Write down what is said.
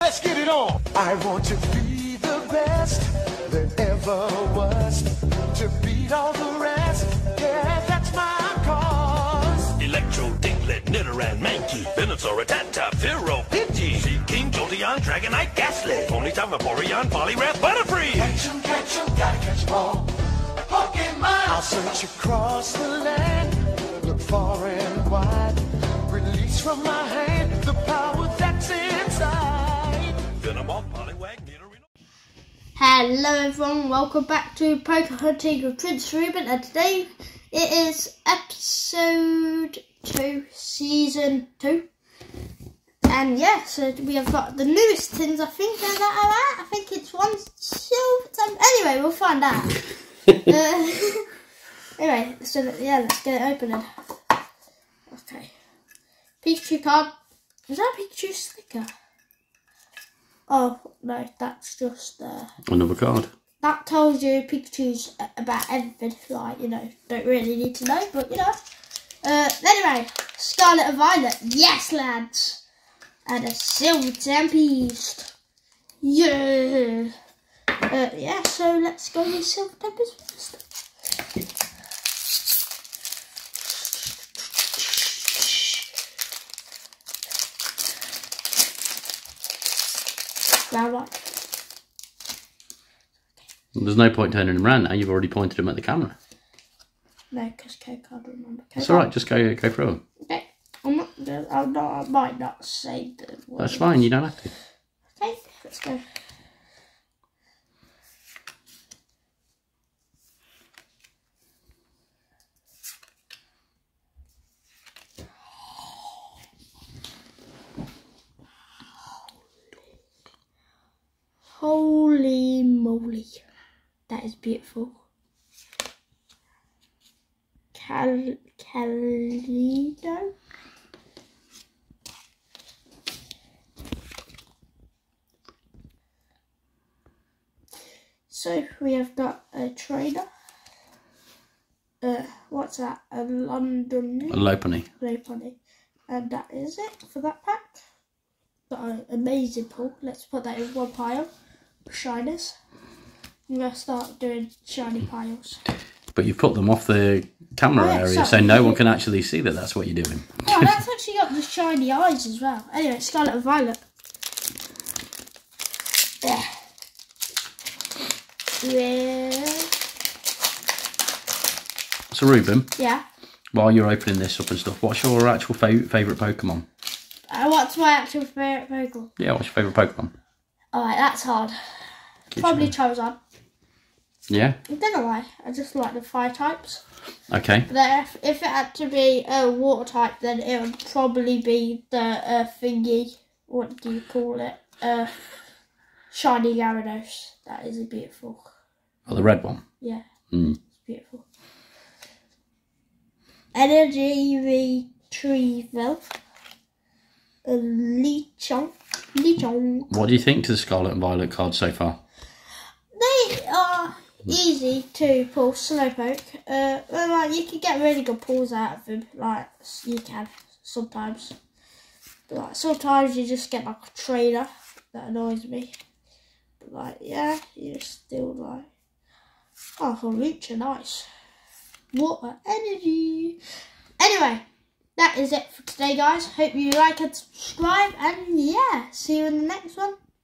Let's get it on. I want to be the best there ever was. To beat all the rest. Yeah, that's my cause. Electro, Diglett, Nidoran, Mankey, Venusaur, Rattata, Fearow, Pidgey, Seaking, Jolteon, Dragonite, Ghastly, Ponyta, Vaporeon, Poliwrath, Butterfree. Catch 'em, gotta catch 'em all. Pokemon! I'll search across the land, look far and wide. Release from my hand the power that's inside. Venomoth, Poliwag, Nidorino. Hello everyone, welcome back to Pokehunting with Prince Reuben, and today it is episode 2, season 2. And yeah, so we have got the newest things I think that are out. I think it's 1, 2, anyway, we'll find out. Anyway, so yeah, let's get it open then. Okay. Pikachu card. Is that a Pikachu sticker? Oh, no, that's just... another card. That tells you Pikachu's about everything. Like, you know, don't really need to know, but you know. Anyway, Scarlet and Violet. Yes, lads. And a Silver Tempest. Yeah. Yeah, so let's go with Silver Tempest first. There's no point turning them around now. You've already pointed them at the camera. No, because K can't remember. It's all right. Just go through them. Okay, I might not say the word. That's fine. You don't have to. Okay, let's go. Holy moly, that is beautiful. Calido. So we have got a trainer. What's that? A London. A Lopunny. Lopunny. And that is it for that pack. Got an amazing pull. Let's put that in one pile. Shinies. I'm going to start doing shiny piles. But you've put them off the camera area, so no one can actually see that that's what you're doing. Oh, that's actually got the shiny eyes as well. Anyway, Scarlet and Violet. Yeah. So Reuben, Yeah. while you're opening this up and stuff, what's your actual favourite Pokemon? What's my actual favourite Pokemon? Yeah, what's your favourite Pokemon? Alright, that's hard. Probably Charizard. Yeah? I don't know why. I just like the fire types. Okay. But if it had to be a water type, then it would probably be the thingy. What do you call it? Shiny Gyarados. That is beautiful. Oh, the red one? Yeah. Mm. It's beautiful. Energy Retrieval. Lechonk. What do you think to the Scarlet and Violet cards so far? They are easy to pull. Slowpoke. Like you can get really good pulls out of them. Like you can sometimes. But like sometimes you just get like a trainer that annoys me. But like yeah, you're still like oh, Lucha, nice. Water energy. Anyway. That is it for today, guys. Hope you like and subscribe. And yeah, see you in the next one.